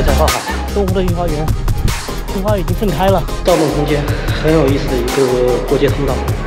彩花海，东湖的御花园，樱花已经盛开了。盗梦空间很有意思的一个过街通道。